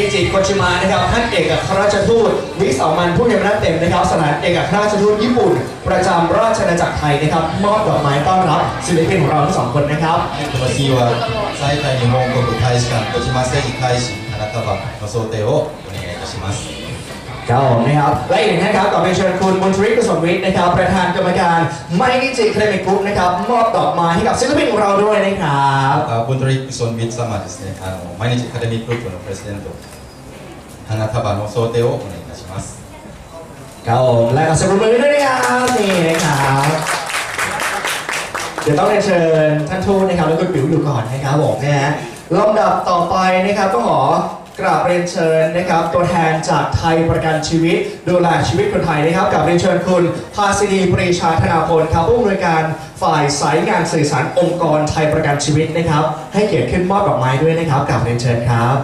จิโกชิมะนะครับท่านเอกอัครราชทูตวิสามันผู้มีอำนาจเต็มนะครับสถานเอกอัครราชทูตญี่ปุ่นประจำราชอาณาจักรไทยนะครับมอบดอกไม้ต้อนรับศิลปินของเราทั้งสองคนนะครับこの日は在台日本国大使館小島誠二大使花束の贈呈をお願いいたしますครับผมนะครับและอีกหนึ่งท่านครับขอเรียนเชิญคุณมนตรีกุศลวิทย์นะครับประธานกรรมการไมนิจิเคลมิกรุ๊ปนะครับมอบดอกไม้ให้กับศิลปินของเราด้วยนะครับボントリックソンビッツ様ですね毎日アカデミックグループのプレジデント花束の贈呈をお願いいたしますครับผมและขอเสียงปรบมือด้วยนะครับนี่นะครับเดี๋ยวต้องเรียนเชิญท่านทูตนะครับแล้วคุณปิ๋วอยู่ก่อนนะครับผมนะฮะลำดับต่อไปนะครับก็ขอกราบเรียนเชิญนะครับตัวแทนจากไทยประกันชีวิตดูแลชีวิตคนไทยนะครับกับเรียนเชิญคุณภาสินีปรีชาธนาพลครับผู้อำนวยการฝ่ายสายงานสื่อสารองค์กรไทยประกันชีวิตนะครับให้เกียรติขึ้นมอบดอกไม้ด้วยนะครับกับเรียนเชิญครับ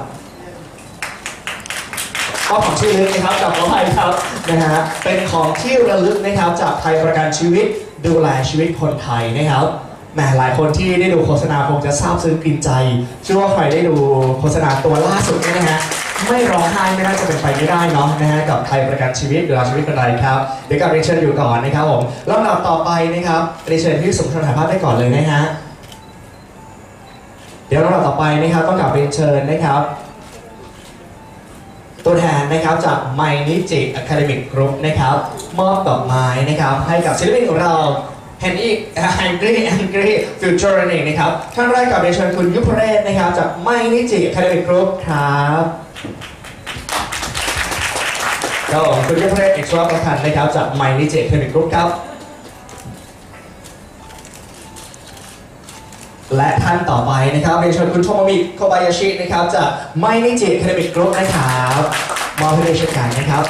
มอบของที่ระลึกนะครับกับขออภัยครับนะฮะเป็นของที่ระลึกนะครับจากไทยประกันชีวิตดูแลชีวิตคนไทยนะครับแหมหลายคนที่ได้ดูโฆษณาคงจะซาบซึ้งกินใจเชื่อว่าใครได้ดูโฆษณาตัวล่าสุดนี่นะฮะไม่ร้องไห้ไม่น่าจะเป็นไปไม่ได้เนาะนะฮะกับไทยประกันชีวิตดูแลชีวิตคนไทยครับเดี๋ยวกับเรียนเชิญอยู่ก่อนนะครับผมลำดับต่อไปนะครับเรียนเชิญที่สมชนถ่ายภาพได้ก่อนเลยนะฮะเดี๋ยวลำดับต่อไปนะครับต้องกลับเรียนเชิญนะครับตัวแทนนะครับจากไมนิจิอะคาเดมิกกรุ๊ปนะครับมอบดอกไม้นะครับให้กับศิลปินของเราแฮนกี้ฟิวเจอร์นี่นะครับท่านแรกกับเรียนเชิญคุณยุพเรศนะครับจากไมนิจิอะคาเดมิกกรุ๊ปครับก็คุณยุพเรศเอกชวประพันธ์นะครับจากไมนิจิอะคาเดมิกกรุ๊ปครับและท่านต่อไปนะครับเรียนเชิญคุณโทโมมิโคบายาชินะครับจากไมนิจิอะคาเดมิกกรุ๊ปนะครับมอบให้ด้วยเช่นกันนะครับ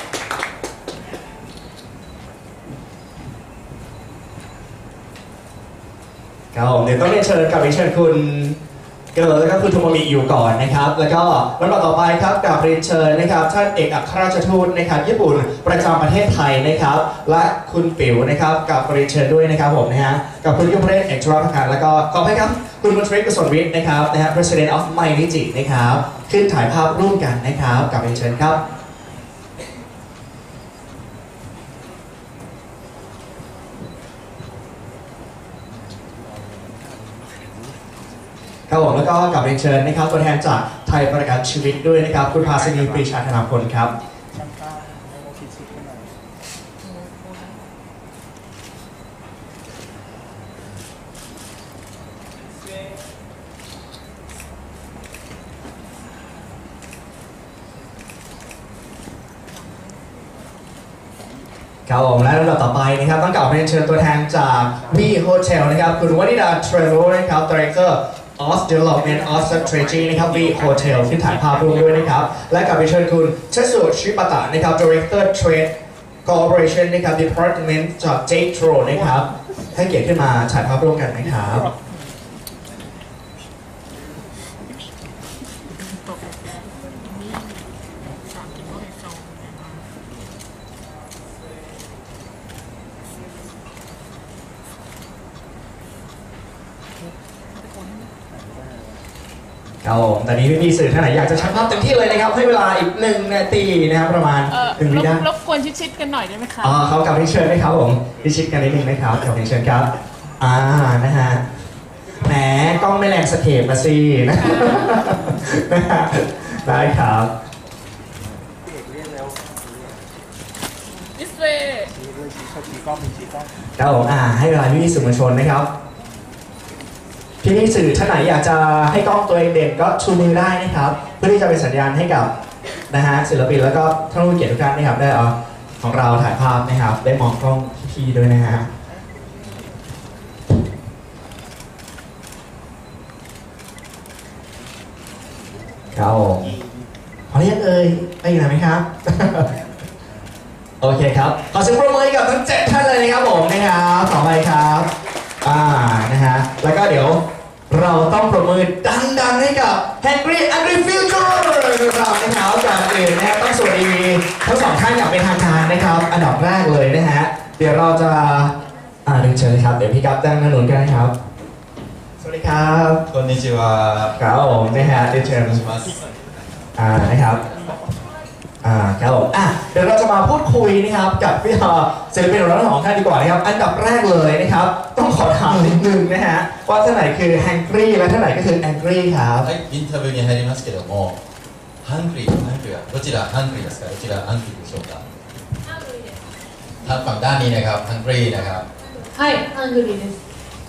ครับเดี๋ยวต้องเรียนเชิญกับเรียนเชิญคุณเกิร์ลแล้วก็คุณโทโมมิอยู่ก่อนนะครับแล้วก็ลำดับต่อไปครับกับเรียนเชิญนะครับท่านเอกอัครราชทูตนะครับญี่ปุ่นประจำประเทศไทยนะครับและคุณปิ๋วนะครับกับเรียนเชิญด้วยนะครับผมนะฮะกับคุณยุพเรศเอกชวประพันธ์แล้วก็ขอให้ครับคุณมนตรีกุศลวิทย์นะครับนะฮะ President of Mainichi นะครับขึ้นถ่ายภาพร่วมกันนะครับกับเรียนเชิญครับครับผมแล้วก็กับเรียนเชิญนะครับตัวแทนจากไทยประกันชีวิตด้วยนะครับคุณภาสินีปรีชาธนาพลครับครับผมและลำดับต่อไปนะครับต้องกล่าวเรียนเชิญตัวแทนจากวีโฮเทลนะครับคุณวนิดาเทรโลนะครับ Director of Development of Strategy นะครับ V Hotel ที่ถ่ายภาพร่วมด้วยนะครับและกับเชิญคุณเชสุชิปะตะนะครับ Director Trade Cooperation นะครับ Department จาก JTRO นะครับให้เกียรติขึ้นมาถ่ายภาพร่วมกันนะครับครับผมตอนนี้พี่สื่อท่านไหนอยากจะชักภาพเต็มที่เลยนะครับให้เวลาอีก1 นาทีนะครับประมาณ1 วินาทีรบกวนชิดๆกันหน่อยได้ไหมคะเขากับพี่เชิญนะครับผมพี่ชิดกันนิดนึงนะครับกับพี่เชิญครับนะฮะแหมกล้องไม่แรงสเก็ปมาสินะได้ครับดิสเวย์ครับผมให้เวลาพี่สื่อมวลชนนะครับพี่สื่อท่านไหนอยากจะให้กล้องตัวเองเด่นก็ชูมือได้นะครับเพื่อที่จะเป็นสัญญาณให้กับนะฮะศิลปินแล้วก็ท่านผู้เกียรติทุกท่านนะครับได้ของเราถ่ายภาพนะครับได้มองกล้องพี่ด้วยนะฮะครับพอเรียกไปไหนไหมครับ โอเคครับขอเสียงปรบมือให้กับทั้ง7ท่านเลยนะครับผมนะครับต่อไปครับนะฮะแล้วก็เดี๋ยวเราต้องปรบมือดังๆให้กับ Henry Future เรานะครับจากอื่นนะครับต้องสวัสดีทั้งสองท่านอย่างเป็นทางการนะครับอันดับแรกเลยนะฮะเดี๋ยวเราจะเรียนเชิญเลยครับเดี๋ยวพี่กั๊บตั้งหน้าหนุนกันนะครับสวัสดีครับこんにちはครับผมนะฮะเรียนเชิญนะครับครับผมเดี๋ยวเราจะมาพูดคุยนะครับกับพี่ศิลปินของเราทั้งสองท่านดีกว่านะครับอันดับแรกเลยนะครับต้องขอถามนิดนึงนะฮะว่าท่านไหนคือ Hungry และท่านไหนก็คือ Angry ครับはい、インタビューに入りますけども、ハングリーはどちらハングリーですか、どちらアングリーでしょうか。ทางฝั่งด้านนี้นะครับฮังกรีนะครับはい、ハングリーです。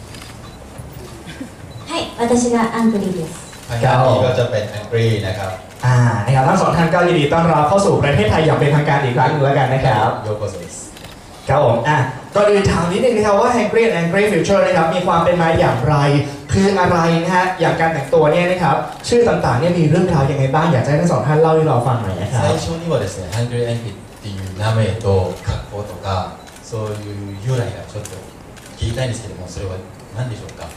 はい、私がアングリーです。 ทางด้านนี้ก็จะเป็นฮังกรีนะครับนะครับทั้งสองท่านก็ยินดีต้อนรับเข้าสู่ประเทศไทยอย่างเป็นทางการอีกครั้งหนึงแล้วกันนะครับโยโกโซสครับผมก็ดูถามนิดนึงนะครับว่า Hungry and Angry Future นะครับมีความเป็นมาอย่างไรคืออะไรนะฮะอย่างการแต่งตัวเนี่ยนะครับชื่อต่างๆเนี่ยมีเรื่องราวยังไงบ้างอยากให้ทั้งสองท่านเล่าให้เราฟังหน่อยนะครับ最初にはですね、ハングリー・アングリーっていう名前と格好とかそういう由来がちょっと聞きたいんですけども、それは何でしょうか。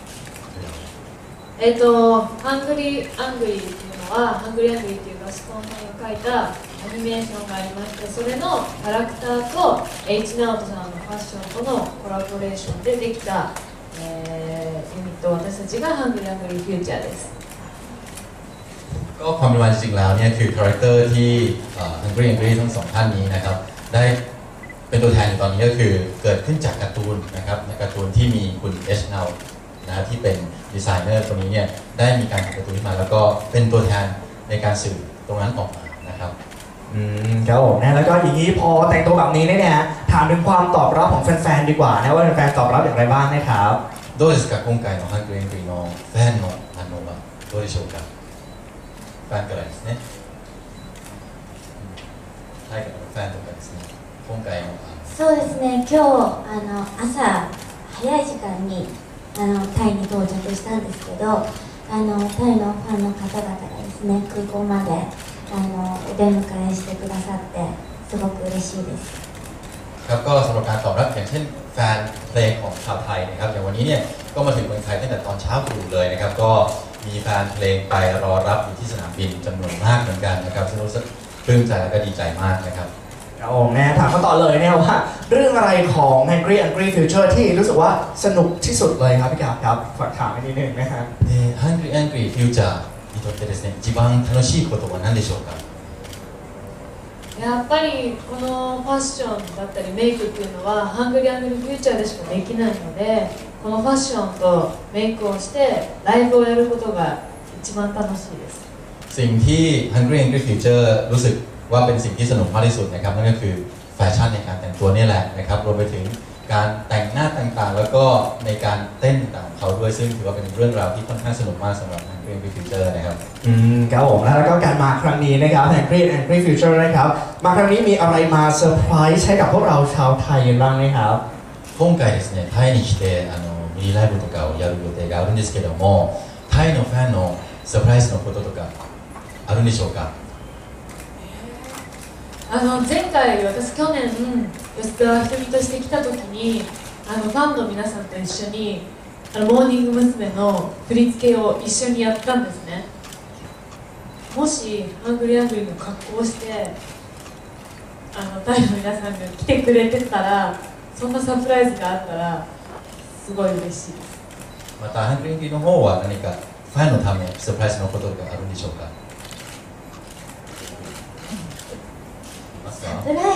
ハングリー・アングリーっていうのは、ハングリー・アングリーっていうガスコンさんが描いたアニメーションがありまして、それのキャラクターと H ナオトさんのファッションとのコラボレーションでできた、ユニット、私たちがハングリー・アングリー・フューチャーです。 ก็ความเป็นมาจริงๆแล้วเนี่ยคือคาแรคเตอร์ที่ฮังกรีแองกรีทั้งสองท่านนี้นะครับได้เป็นตัวแทนในตอนนี้ก็คือเกิดขึ้นจากการ์ตูนนะครับในการ์ตูนที่มีคุณ H นานะที่เป็นดีไซเนอร์ตัวนี้เนี่ยได้มีการทำการ์ตูนขึ้นมาแล้วก็เป็นตัวแทนในการสื่อตรงนั้นออกมานะครับครับผมนะแล้วก็อย่างนี้พอแต่งตัวแบบนี้เนี่ยถามถึงความตอบรับของแฟนๆดีกว่านะว่าแฟนๆตอบรับอย่างไรบ้างนะครับどうですか今回のハングリー・エングリーのファンの反応はどうでしょうか。ファンからですね。はい、ファンとかですね。今回のそうですね、今日朝早い時間にタイに到着したんですけど、タイのファンの方々がですね空港までお出迎えしてくださってすごく嬉しいです。 ครับก็สำหรับการตอบรับอย่างเช่นแฟนเพลงของชาวไทยนะครับอย่างวันนี้เนี่ยก็มาถึงเมืองไทยตั้งแต่ตอนเช้าตรู่เลยนะครับก็มีแฟนเพลงไปรอรับอยู่ที่สนามบินจำนวนมากเหมือนกันนะครับซึ่งรู้สึกปลื้มใจและก็ดีใจมากนะครับครับผมนะถามมาต่อเลยนะครับว่าเรื่องอะไรของ Hungry Angry Future ที่รู้สึกว่าสนุกที่สุดเลยครับพี่กาบครับฝากถามนิดนึงนะครับ Hungry Angry Future にとってですね一番楽しいことは何でしょうか。 やっぱりこのファッションだったりメイクっていうのはハングリー・アングリー・フューチャーでしかできないので、このファッションとメイクをしてライブをやることが一番楽しいです。 สิ่งที่ Hungry Angry Future รู้สึกว่าเป็นสิ่งที่สนุกมากที่สุดนะครับนั่นก็คือแฟชั่นในการแต่งตัวนี่แหละนะครับรวมไปถึงการแต่งหน้าต่างๆแล้วก็ในการเต้นต่างๆของเขาด้วยซึ่งถือว่าเป็นเรื่องราวที่ค่อนข้างสนุกมากสำหรับ Hungry Angry Future นะครับครับผมแล้วก็การมาครั้งนี้นะครับ Hungry Angry Future นะครับมาครั้งนี้มีอะไรมาเซอร์ไพรส์ให้กับพวกเราชาวไทยบ้างไหมครับ今回ですねタイに来てミニライブとかをやる予定があるんですけどもタイのファンのサプライズのこととかあるんでしょうか。 前回私去年吉川ひとみとして来た時にファンの皆さんと一緒にモーニング娘。の振り付けを一緒にやったんですね。もしハングリー・アングリーの格好をしてタイの皆さんが来てくれてたらそんなサプライズがあったらすごい嬉しいです。 またハングリー・アングリーの方は何かファンのためサプライズのことがあるんでしょうか。 サプライズ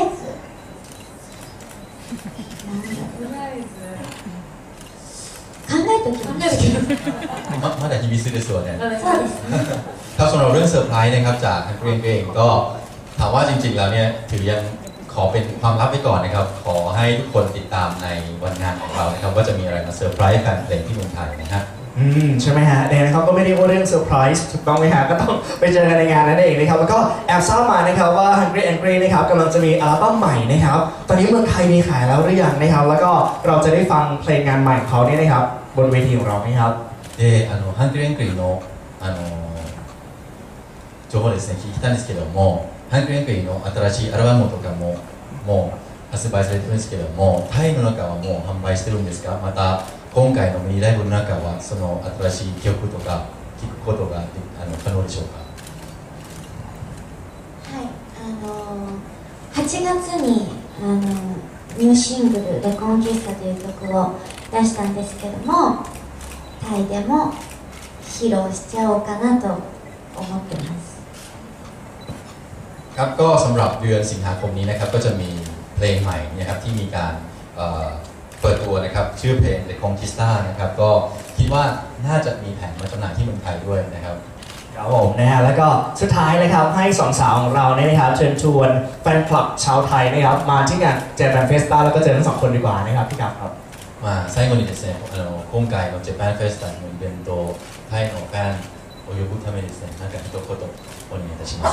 考えておきますまだ秘密ですよね。 そうですครับสำหรับเรื่องเซอร์ไพรส์นะครับจากฮังกรีเองก็ถามว่าจริงๆแล้วเนี่ยถือยังขอเป็นความลับไว้ก่อนนะครับขอให้ทุกคนติดตามในวันงานของเรานะครับว่าจะมีอะไรมาเซอร์ไพรส์แฟนเพลงที่เมืองไทยนะฮะใช่ไหมฮะเนี่ยนะครับก็ไม่ได้ว่าเรื่องเซอร์ไพรส์ถูกต้องไหมฮะก็ต้องไปเจอกันในงานนั่นเองนะครับแล้วก็แอบทราบมานะครับว่า Hungry Angry นะครับกำลังจะมีอัลบั้มใหม่นะครับตอนนี้เมืองไทยมีขายแล้วหรือยังนะครับแล้วก็เราจะได้ฟังเพลงงานใหม่ของเขาเนี่ยนะครับบนเวทีของเราไหมครับハングリー・エングリーの情報ですね聞いたんですけどもハングリー・エングリーの新しいアルバムとかももう発売されてるんですけどもタイの中はもう販売してるんですか。また今回のミニライブの中はその新しい曲とか聴くことが可能でしょうか。 はい、8月にニューシングル「レコンキスタ」という曲を出したんですけどもタイでも披露しちゃおうかなと思ってます。 ครับก็สำหรับเดือนสิงหาคมนี้นะครับก็จะมีเพลงใหม่นะครับที่มีการเปิดตัวนะครับชื่อเพลง The Conquista นะครับก็คิดว่าน่าจะมีแผนมาจำหน่ายที่เมืองไทยด้วยนะครับครับผมนะฮะแล้วก็สุดท้ายนะครับให้สองสาวของเราเนี่ยนะครับเชิญชวนแฟนคลับชาวไทยนะครับมาที่งานเจแปนเฟสต้าแล้วก็เจอทั้งสองคนดีกว่านะครับพี่กับครับ最後にですね、今回のジャパンフェスタのイベント、タイのファンを呼ぶためにですね、何か一言お願いいたします。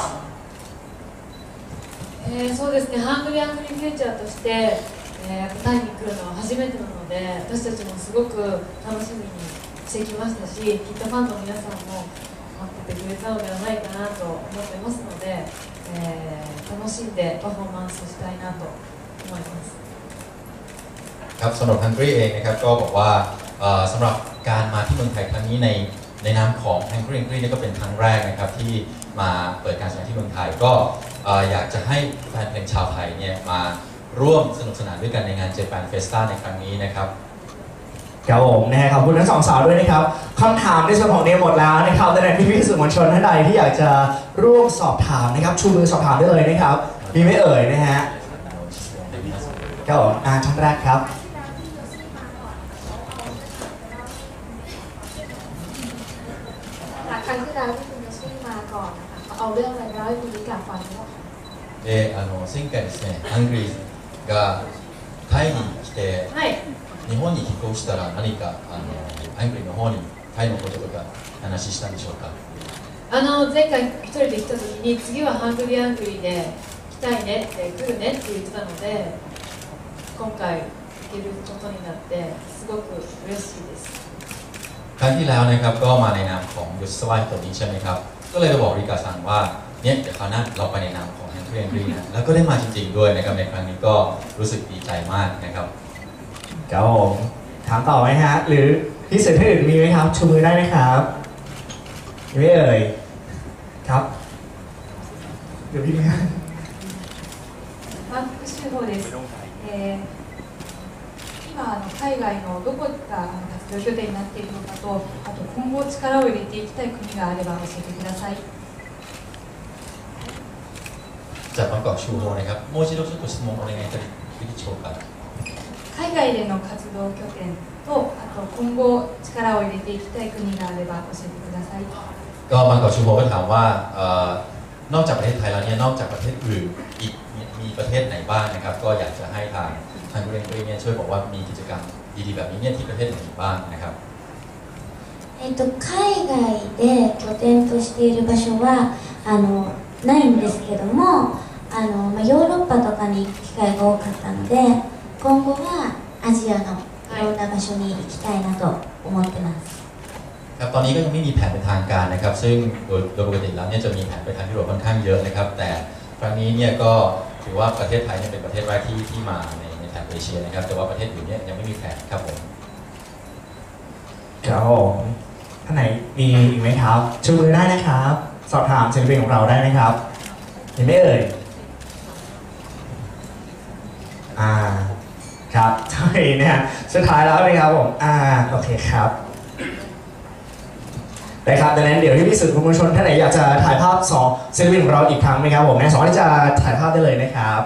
そうですね、ハングリー・アングリー・フューチャーとして、タイに来るのは初めてなので、私たちもすごく楽しみにしてきましたし、きっとファンの皆さんも待っててくれたのではないかなと思ってますので、楽しんでパフォーマンスしたいなと思います。 ครับสำหรับ Hungry เองนะครับก็บอกว่าสำหรับการมาที่เมืองไทยครั้งนี้ในนามของ Hungry นี่ก็เป็นครั้งแรกนะครับที่มาเปิดการแสดงที่เมืองไทยก็อยากจะให้แฟนเพลงชาวไทยเนี่ยมาร่วมสนุกสนานด้วยกันในงาน Japan Festa ในครั้งนี้นะครับครับผมนะฮะขอบคุณทั้งสองสาวด้วยนะครับคำถามในส่วนของนี้หมดแล้วนะครับแต่ในพี่สื่อมวลชนท่านใดที่อยากจะร่วมสอบถามนะครับชูมือสอบถามได้เลยนะครับมีไม่เอ่ยนะฮะครับผมท่านแรกครับครั้งที่แล้วที่คุณเนสซี่มาก่อนนะคะเอาเรื่องอะไรมาเล่าให้คุณลิกาฟังบ้างคะ前回ですね、ハングリーがタイに来て、 はい、 日本に寄港したら何かハングリーの方にタイのこととか話したんでしょうか。 前回一人で来た時に次はハングリー・アングリーで来たいねって来るねって言ってたので、今回行けることになってすごく嬉しいです。 ครั้งที่แล้วนะครับก็มาในนามของยูสวายตัวนี้ใช่ไหมครับก็เลยจะบอกริกาซังว่าเนี่ยเดี๋ยวคราวหน้าเราไปในนามของ Hungry Angry นะแล้วก็ได้มาจริงๆด้วยนะครับในครั้งนี้ก็รู้สึกดีใจมากนะครับครับผมถามต่อไหมฮะหรือพี่สื่อท่านอื่นมีไหมครับชูมือได้ไหมครับมีไม่เอ่ยครับเดี๋ยวพี่ไหมฮะバンク手法です。今海外のどこが活動拠点になっているのかと、あと今後力を入れていきたい国があれば教えてください。 จากบางกอกชูโฮนะครับもう一度ちょっと質問お願いできでしょうか。 海外での活動拠点と、あと今後力を入れていきたい国があれば教えてください。 ก็บางกอกชูโฮก็ถามว่านอกจากประเทศไทยแล้วเนี่ยนอกจากประเทศอื่นอีกมีประเทศไหนบ้างนะครับก็อยากจะให้ทางHungry Angryเนี่ยช่วยบอกว่ามีกิจกรรมดีๆแบบนี้เนี่ยที่ประเทศไหนบ้างนะครับ海外で拠点としている場所はないんですけどもヨーロッパとかに行く機会が多かったので今後はアジアのいろんな場所に行きたいなと思ってます。 ครับตอนนี้ก็ยังไม่มีแผนเป็นทางการนะครับซึ่งโดยปกติแล้วเนี่ยจะมีแผนไปทางยุโรปค่อนข้างเยอะนะครับแต่ครั้งนี้เนี่ยก็ถือว่าประเทศไทยเนี่ยเป็นประเทศแรกที่มาในแถบเอเชียนะครับแต่ว่าประเทศอื่นเนี่ยยังไม่มีแผนครับผมครับผมท่านไหนมีอีกไหมครับชูมือได้นะครับสอบถามศิลปินของเราได้ไหมครับเห็นไหมเอ่ยครับใช่เนี่ยสุดท้ายแล้วนะครับผมโอเคครับนะครับดังนั้นเดี๋ยวที่พี่สื่อมวลชนท่านไหนอยากจะถ่ายภาพ2ศิลปินของเราอีกครั้งไหมครับผมสามารถที่จะถ่ายภาพได้เลยนะครับ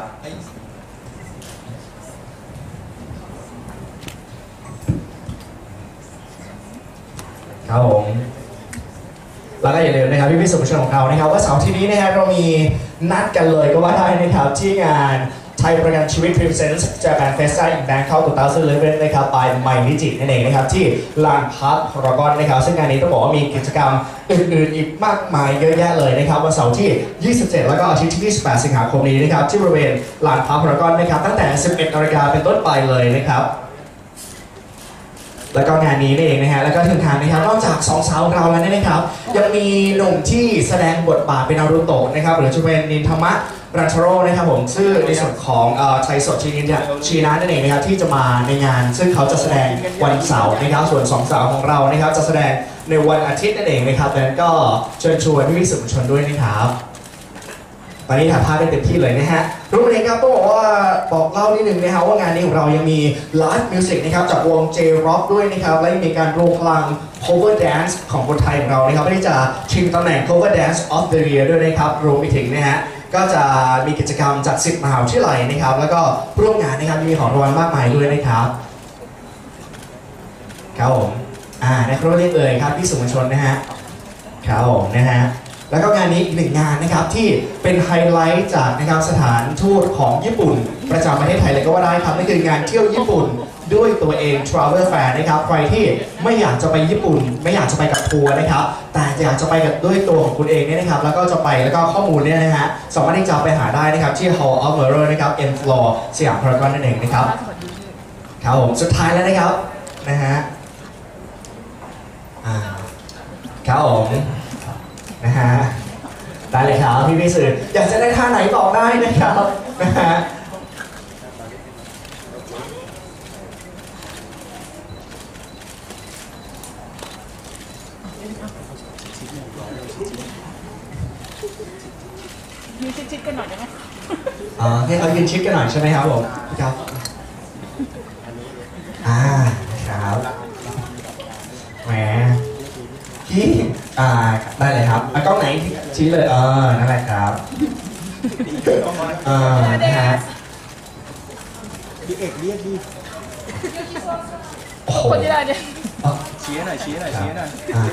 ครับผมแล้วก็อย่าลืมนะครับพี่สื่อมวลชนของเรานะครับว่าเสาร์อาทิตย์นี้นะครับเรามีนัดกันเลยก็ว่าได้นะครับที่งานไทยประกันชีวิต Presents Japan Festa in Bangkok 2011นะครับ by ไมนิจินั่นเองนะครับที่ลานพาร์คพารากอนนะครับซึ่งงานนี้ต้องบอกว่ามีกิจกรรมอื่นๆอีกมากมายเยอะแยะเลยนะครับวันเสาร์ที่27แล้วก็อาทิตย์ที่28สิงหาคมนี้นะครับที่บริเวณลานพาร์คพารากอนนะครับตั้งแต่ 11 นาฬิกาเป็นต้นไปเลยนะครับแล้วก็งานนี้นี่เองนะฮะแล้วก็ถึงทางนะครับนอกจาก2สาวเราแล้วเนี่ยนะครับยังมีหนุ่มที่แสดงบทบาทเป็นนารูโตะนะครับหรือจะเป็นนินทามะรันชโร่นะครับผมซึ่งในส่วนของไทยสดชีนานั่นเองนะครับที่จะมาในงานซึ่งเขาจะแสดงวันเสาร์นะครับส่วน2สาวของเรานะครับจะแสดงในวันอาทิตย์นั่นเองนะครับดังนั้นก็เชิญชวนพี่สื่อมวลชนด้วยนะครับตอนนี้ถ่ายภาพได้เต็มที่เลยนะฮะทุกคนเองครับต้องบอกว่าบอกเล่านิดนึงนะครับว่างานนี้ของเรายังมีไลฟ์มิวสิกนะครับจากวง J-Rock ด้วยนะครับและยังมีการรวมพลัง cover dance ของคนไทยของเรานะครับที่จะชิงตำแหน่ง cover dance of the year ด้วยนะครับรวมไปถึงนะฮะก็จะมีกิจกรรมจาก10 มหาวิทยาลัยนะครับแล้วก็ร่วมงานนะครับมีของรางวัลมากมายด้วยนะครับครับผมได้ครบเรียบเลยครับพี่สื่อมวลชนนะฮะครับผมนะฮะแล้วก็งานนี้อีกหนึ่งงานนะครับที่เป็นไฮไลท์จากนะครับสถานทูตของญี่ปุ่นประจำประเทศไทยเลยก็ว่าได้ครับนั่นคืองานเที่ยวญี่ปุ่นด้วยตัวเอง Travel Fair นะครับใครที่ไม่อยากจะไปญี่ปุ่นไม่อยากจะไปกับทัวร์นะครับแต่อยากจะไปกับด้วยตัวของคุณเองเนี่ยนะครับแล้วก็จะไปแล้วก็ข้อมูลเนี่ยนะฮะสามารถที่จะไปหาได้นะครับที่ Hall of Mirror นะครับ M Floor สยามพารากอนนั่นเองนะครับครับผมสุดท้ายแล้วนะครับนะฮะครับผมนะฮะได้เลยครับพี่สื่ออยากจะได้ท่าไหนบอกได้นะครับนะฮะยืนชิดๆกันหน่อยได้ไหมให้เขายืนชิดกันหน่อยใช่ไหมครับผมครับครับแหมพี่ได้เลยครับกล้องไหนชี้เลยนั่นแหละครับนะฮะพี่เอกเรียกดิโอ้โหคนที่ได้เนี่ยชี้หน่อยชี้หน่อยชี้หน่อย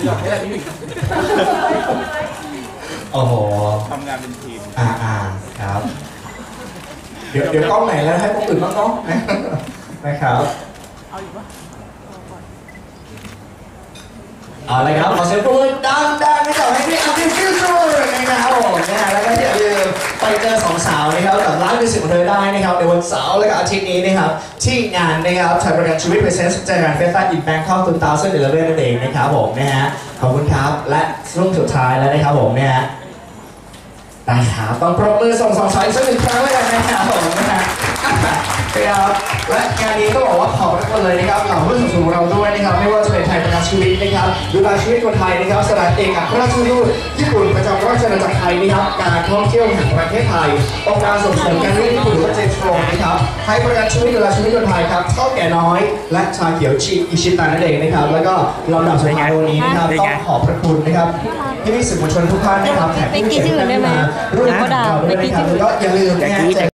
โอ้โหทำงานเป็นทีมครับเดี๋ยวกล้องไหนแล้วให้พวกอื่นบ้างเนาะนะครับเอาเลยครับขอเสียงปรบมือดังๆให้กับให้พี่อัพฟิวเจอร์นะครับผมนะฮะแล้วก็อย่าลืมไปเจอสองสาวนะครับกับร้านมิวสิกของเธอได้นะครับในวันเสาร์และก็อาทิตย์นี้นะครับที่งานนะครับไทยประกันชีวิต Presents จัดงานเฟสติวัลอินแบงคอก2011นั่นเองนะครับผมนะฮะขอบคุณครับและช่วงสุดท้ายแล้วนะครับผมนะฮะได้ครับต้องปรบมือส่งสองสายอีกสักหนึ่งครั้งแล้วกันนะครับผมนะฮะครับและงานนี้ก็บอกว่าขอบคุณเลยนะครับเหล่าผู้สนับสนุนของเราด้วยนะครับไม่ว่าจะเป็นไทยประกันชีวิตนะครับดูแลชีวิตคนไทยนะครับสถานเอกอัครราชทูตญี่ปุ่นประจำราชอาณาจักรไทยนะครับการท่องเที่ยวแห่งประเทศไทยองค์การส่งเสริมการเรียนญี่ปุ่นหรือว่าเจสโตรนะครับไทยประกันชีวิตดูแลชีวิตคนไทยครับเท่าแก่น้อยและชาเขียวอิชิตานั่นเองนะครับแล้วก็ลำดับสุดท้ายวันนี้นะครับต้องขอบพระคุณนะครับพี่สื่อมวลชนทุกท่านนะครับแขกผู้เกียรติที่มาร่วมงานเราด้วยนะครับแล้วก็อย่าลืมนะฮะ